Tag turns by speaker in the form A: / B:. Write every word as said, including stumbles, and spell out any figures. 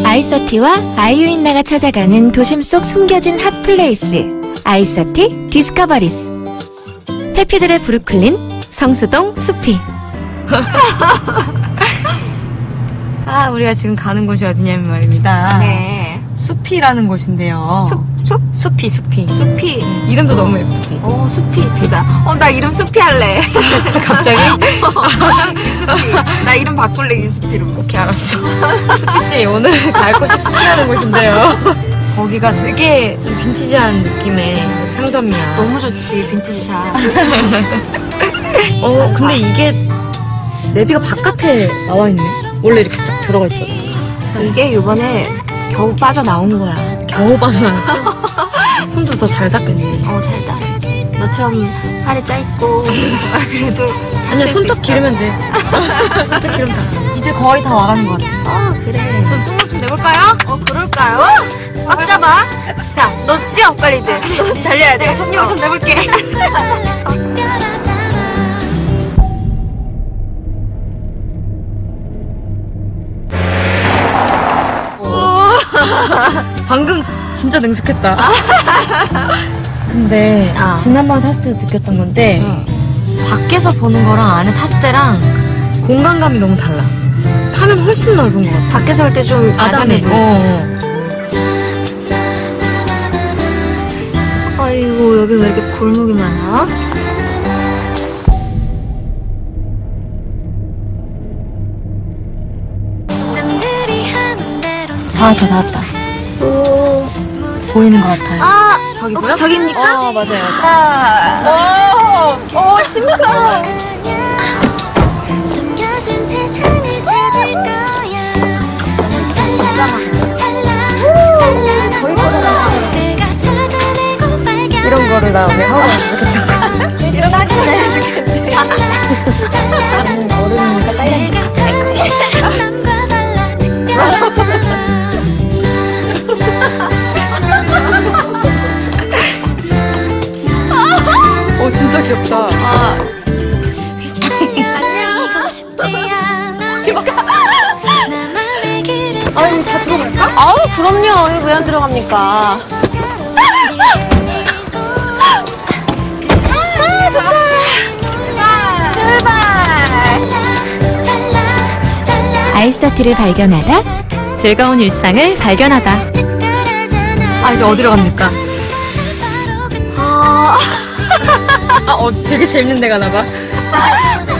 A: 아이서티와 아이유인나가 찾아가는 도심 속 숨겨진 핫플레이스 아이서티 디스커버리스. 해피들의 브루클린 성수동 숲이.
B: 아, 우리가 지금 가는 곳이 어디냐면 말입니다.
A: 네.
B: 숲이라는 곳인데요.
A: 숲? 숲?
B: 숲이, 숲이.
A: 숲이.
B: 이름도 너무 예쁘지?
A: 어, 숲이 이쁘다. 어, 나 이름 숲이 할래.
B: 갑자기?
A: 숲이. 나 이름 바꿀래, 유숲이로.
B: 오케이, 알았어. 숲이씨, 오늘 갈 곳이 숲이라는 곳인데요. 거기가 되게 좀 빈티지한 느낌의 상점이야.
A: 너무 좋지, 빈티지 샵.
B: 어, 근데 이게 내비가 바깥에 나와 있네. 원래 이렇게 딱 들어가 있잖아.
A: 이게 요번에 겨우 빠져나온 거야.
B: 겨우 빠져나왔어? 손도 더 잘 닦겠네.
A: 어, 잘 닦. 너처럼 팔이 짧고 그래도
B: 아니야, 손톱 기르면 돼. 손톱 기르면 돼. 이제 거의 다 와가는 것 같아.
A: 어, 그래.
B: 그럼 승부 좀 내볼까요?
A: 어, 그럴까요? 꽉 잡아. 자, 너 뛰어, 빨리 이제. 달려야 돼.
B: 내가 손님으로 손 내볼게. 방금 진짜 능숙했다. 근데
A: 아.
B: 지난번에 탔을 때 느꼈던 건데
A: 응.
B: 밖에서 보는 거랑 안에 탔을 때랑 공간감이 너무 달라. 타면 훨씬 넓은 것 같아.
A: 밖에서 올 때 좀 아담해 보이지.
B: 어.
A: 아이고, 여기 왜 이렇게 골목이 많아?
B: 다 왔다, 다 왔다.
A: 오.
B: 보이는 것 같아요.
A: 아,
B: 저기
A: 혹시
B: 보여?
A: 저기입니까?
B: 어, 맞아요, 맞아요.
A: 아.
B: 오, 오, 심쿵.
C: 숨겨진 세상을 찾을 거야.
B: 거의 보잖아.
C: 내가 찾아내고 발견.
B: 이런 거를 나 왜 하고 왔겠다.
A: 일어나셨으면 좋겠네.
C: 나는
A: 어른이니까 빨리
C: 내가 타고 남과 달라 특별하잖아.
B: 어, 진짜 귀엽다. 아.
C: 안녕. 싶지 않아. 나만의 길을
B: 아니, 다 들어갈까?
A: 아우, 그럼요. 이거 왜 안 들어갑니까? 아, 좋다. 출발. 아이서티를 발견하다. 즐거운 일상을 발견하다.
B: 아, 이제 어디로 갑니까?
A: 아,
B: 아, 어, 되게 재밌는 데 가나 봐.